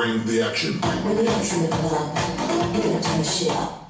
bring the action. When the X in the club, you're gonna turn the shit up.